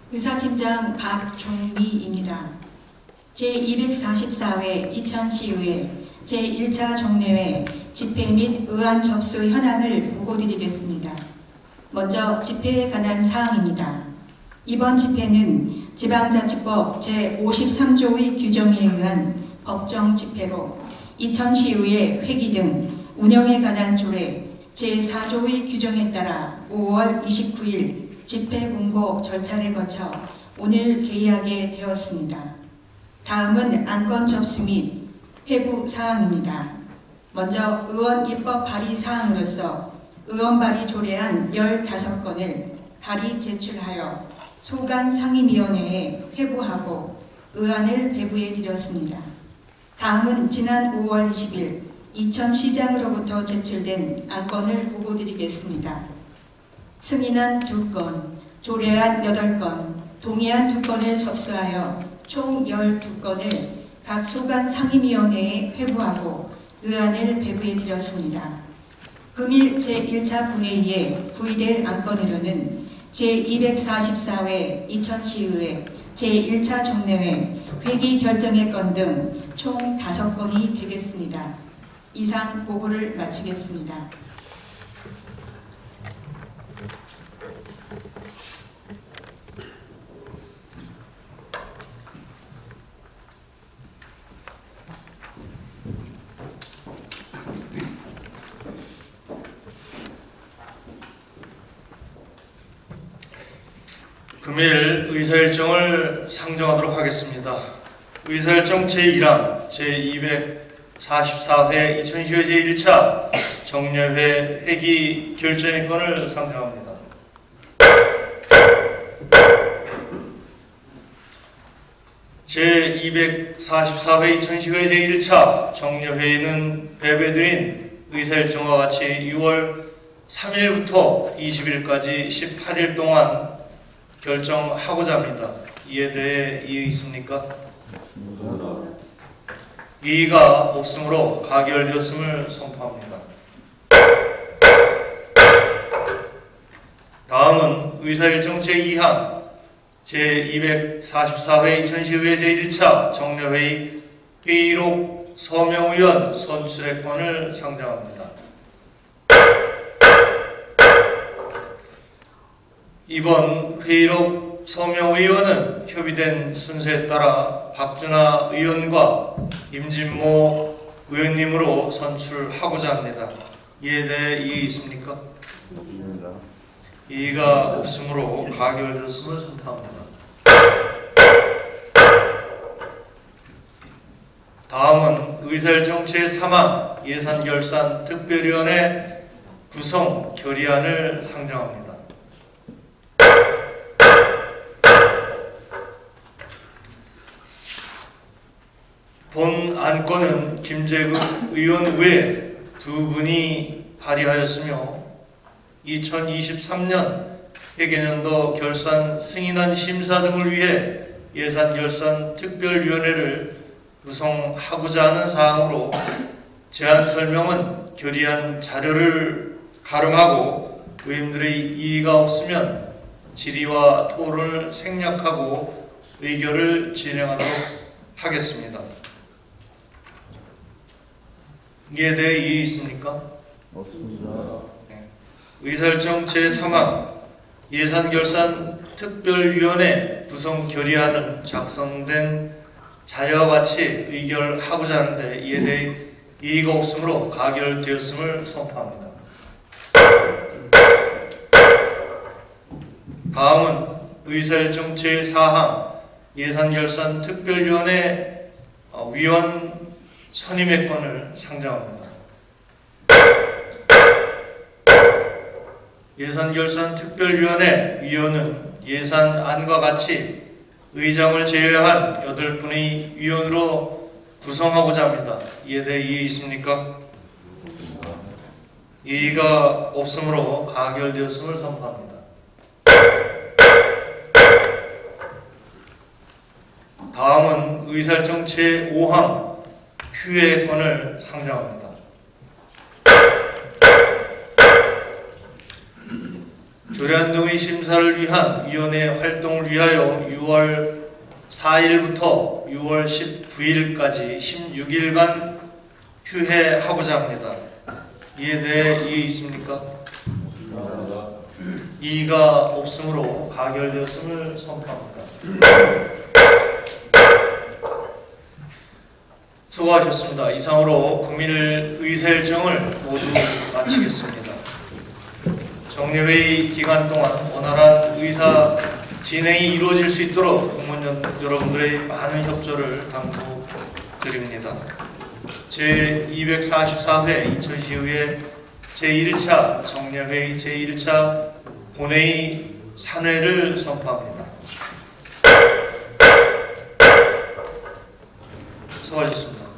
의사팀장 박종미입니다. 제244회 이천시의회 제1차 정례회 집회 및 의안 접수 현황을 보고드리겠습니다. 먼저 집회에 관한 사항입니다. 이번 집회는 지방자치법 제53조의 규정에 의한 법정 집회로 이천시의회 회기 등 운영에 관한 조례 제4조의 규정에 따라 5월 29일 집회 공고 절차를 거쳐 오늘 개의하게 되었습니다. 다음은 안건 접수 및 회부 사항입니다. 먼저 의원 입법 발의 사항으로서 의원 발의 조례안 15건을 발의 제출하여 소관 상임위원회에 회부하고 의안을 배부해 드렸습니다. 다음은 지난 5월 20일 이천시장으로부터 제출된 안건을 보고드리겠습니다. 승인안 2건, 조례안 8건, 동의안 2건을 접수하여 총 12건을 각 소관 상임위원회에 회부하고 의안을 배부해 드렸습니다. 금일 제1차 본회의에 부의될 안건으로는 제244회 이천시의회 제1차 정례회 회기 결정의 건 등 총 5건이 되겠습니다. 이상 보고를 마치겠습니다. 금일 의사일정을 상정하도록 하겠습니다. 의사일정 제1항 제244회 이천시의회 제1차 정례회 회기 결정의 건을 상정합니다. 제244회 이천시의회 제1차 정례회의는 배배드린 의사일정과 같이 6월 3일부터 20일까지 18일 동안 결정하고자 합니다. 이에 대해 이의 있습니까? 이의가 없으므로 가결되었음을 선포합니다. 다음은 의사일정 제2항 제244회 이천시의회 제1차 정례회의 회의록 서명의원 선출의 건을 상정합니다. 이번 회의록 서명의원은 협의된 순서에 따라 박준하 의원과 임진모 의원님으로 선출하고자 합니다. 이에 대해 이의 있습니까? 이의가 없으므로 가결되었음을 선포합니다. 다음은 의사일정 제3항 예산결산 특별위원회 구성 결의안을 상정합니다. 본 안건은 김재국 의원 외에 2분이 발의하였으며 2023년 회계년도 결산 승인안 심사 등을 위해 예산결산 특별위원회를 구성하고자 하는 사항으로 제안 설명은 결의안 자료를 가름하고 의원들의 이의가 없으면 질의와 토론을 생략하고 의결을 진행하도록 하겠습니다. 이에 대해 이의 있습니까? 없습니다. 네. 의사일정 제3항 예산결산 특별위원회 구성 결의안은 작성된 자료와 같이 의결하고자 하는데 이에 대해 이의가 없으므로 가결되었음을 선포합니다. 다음은 의사일정 제4항 예산결산 특별위원회 위원 선임의 건을 상정합니다. 예산결산 특별위원회 위원은 예산안과 같이 의장을 제외한 8분의 위원으로 구성하고자 합니다. 이에 대해 이의 있습니까? 이의가 없으므로 가결되었음을 선포합니다. 다음은 의사일정 제5항 휴회권을 상정합니다. 조례안 등의 심사를 위한 위원회 활동을 위하여 6월 4일부터 6월 19일까지 16일간 휴회하고자 합니다. 이에 대해 이의 있습니까? 이의가 없으므로 가결되었음을 선포합니다. 수고하셨습니다. 이상으로 금일 의사 일정을 모두 마치겠습니다. 정례회의 기간 동안 원활한 의사 진행이 이루어질 수 있도록 공무원 여러분들의 많은 협조를 당부드립니다. 제244회 2012회 제1차 정례회의 제1차 본회의 산회를 선포합니다. 수고하셨습니다.